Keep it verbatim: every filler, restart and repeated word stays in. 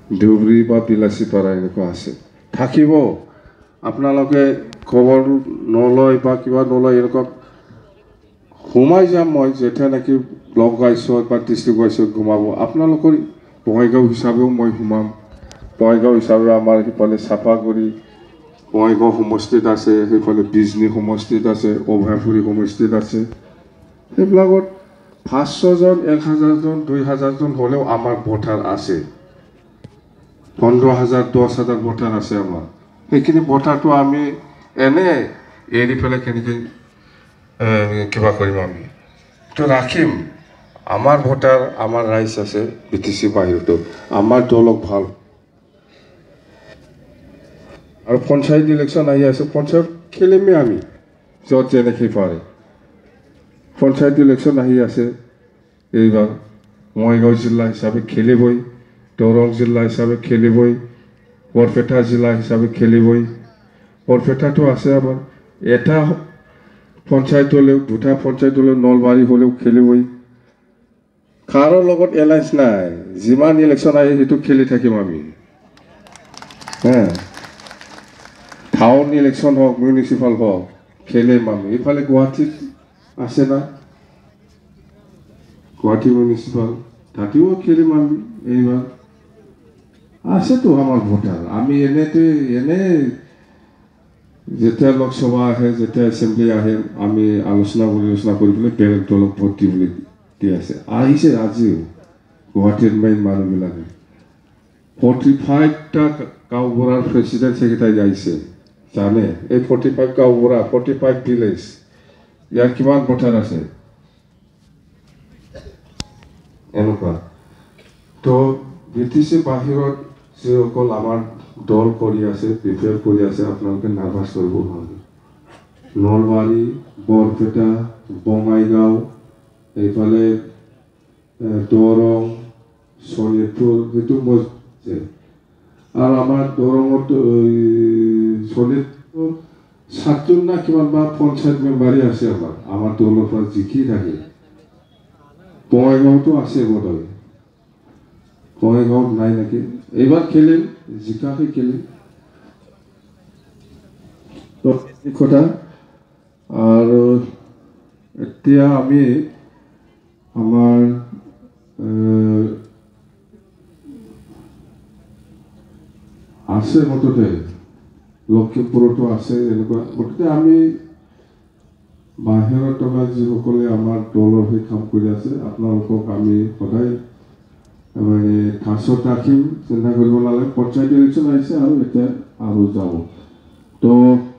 ধুবুৰী বা বিলাসীপাৰা এনেকুৱা আছে থাকিব আপোনালোকে খবৰ নলয় বা কিবা নলয় এনেকুৱা সোমাই যাম মই যেতিয়া নেকি ব্লক গাইছত বা ডিষ্ট্ৰিক্ট গাইছত ঘুমাব আপোনালোকৰ বঙাইগাঁও হিচাপেও মই সোমাম বঙাইগাঁও হিচাপে আমাৰ সেইফালে চাফাগুৰি বঙাইগাঁও সমষ্টিত আছে সেইফালে বিজনী সমষ্টিত আছে অভয়াপুৰী সমষ্টিত আছে সেইবিলাকত পাঁচশজন এক হাজাৰজন দুই হাজাৰজন হ'লেও আমাৰ ভোটাৰ আছে পোন্ধৰ হাজাৰ দহ হাজাৰ ভোটাৰ আছে আমাৰ সেইখিনি ভোটাৰটো আমি এনে এৰি পেলাই কেনেকৈ কিবা কৰিম আমি তো ৰাখিম আমাৰ ভোটাৰ আমাৰ ৰাইজ আছে বি টি চি বাহিৰতো আমাৰ দলক ভাল আৰু পঞ্চায়ত ইলেকশ্যন আহি আছে পঞ্চায়ত খেলিমেই আমি য'ত যেনেকৈ পাৰে পঞ্চায়ত ইলেকশ্যন আহি আছে এইবাৰ বঙাইগাঁও জিলা হিচাপে খেলিবই দৰং জিলা হিচাপে খেলিবই বৰপেটা জিলা হিচাপে খেলিবই বৰপেটাটো আছে আমাৰ এটা পঞ্চায়ত হ'লেও দুটা পঞ্চায়ত হ'লেও নলবাৰী হ'লেও খেলিবই কাৰো লগত এলায়েন্স নাই যিমান ইলেকশ্যন আহে সেইটো খেলি থাকিম আমি হে টাউন ইলেকশ্যন হওক মিউনিচিপাল হওক খেলিম আমি এইফালে গুৱাহাটীত আছে না গুৱাহাটী মিউনিচিপাল তাতেও খেলিম আমি এইবাৰ আছেতো আমাৰ ভোটাৰ আমি এনেতে এনে যেতিয়া লোকসভা আহে যেতিয়া এছেম্বলি আহে আমি আলোচনা বিলোচনা কৰি পেলাই বেলেগ দলক ভোট দিবলৈ দি আছে আহিছে আজিও গুৱাহাটীৰ মেইন মানুহবিলাকে ফৰ্টি ফাইভটা গাঁওবুঢ়াৰ প্ৰেচিডেণ্ট ছেক্ৰেটাৰী আহিছে জানে এই ফৰ্টি ফাইভ গাঁওবুঢ়া ফৰ্টি ফাইভ ভিলেজ ইয়াৰ কিমান ভোটাৰ আছে এনেকুৱা তো বি টি চি বাহিৰত যিসকল আমাৰ দল কৰি আছে প্ৰিপেয়াৰ কৰি আছে আপোনালোকে নাৰ্ভাছ কৰিব নালাগে নলবাৰী বৰপেটা বঙাইগাঁও এইফালে দৰং শোণিতপুৰ সেইটো মই আৰু আমাৰ দৰঙত শোণিতপুৰ সাতজন না কিমান বা পঞ্চায়ত মেম্বাৰেই আছে আমাৰ আমাৰ দলৰ পৰা জিকি থাকে বঙাইগাঁওতো আছে বোধহয় বঙাইগাঁৱত নাই নেকি এইবাৰ খেলিম জিকাকে খেলিম কথা আৰু এতিয়া আমি আমাৰ আছে মুঠতে লখিমপুৰতো আছে এনেকুৱা গতিকে আমি বাহিৰত থকা যিসকলে আমাৰ দলৰ হৈ কাম কৰি আছে আপোনালোকক আমি সদায় মানে কাছত ৰাখিম চিন্তা কৰিব নালাগে পঞ্চায়ত ইলেকশ্যন আহিছে আৰু এতিয়া আৰু যাব তো